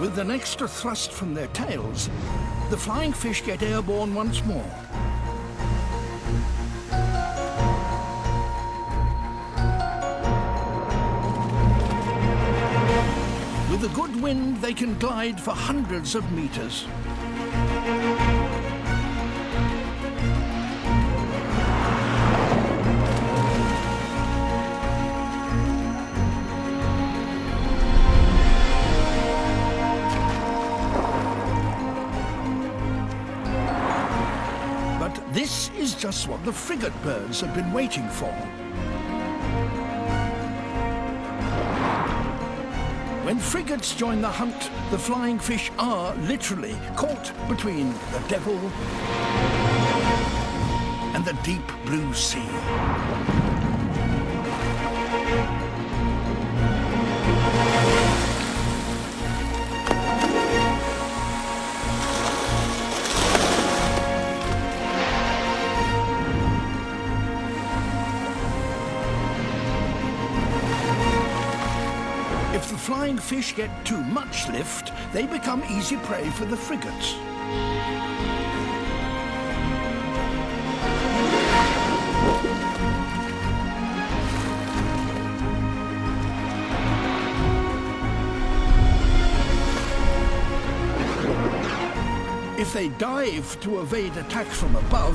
With an extra thrust from their tails, the flying fish get airborne once more. With a good wind, they can glide for hundreds of meters. But this is just what the frigate birds have been waiting for. When frigates join the hunt, the flying fish are literally caught between the devil and the deep blue sea. If the flying fish get too much lift, they become easy prey for the frigates. If they dive to evade attack from above,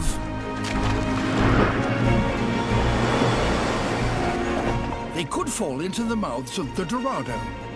they could fall into the mouths of the Dorado.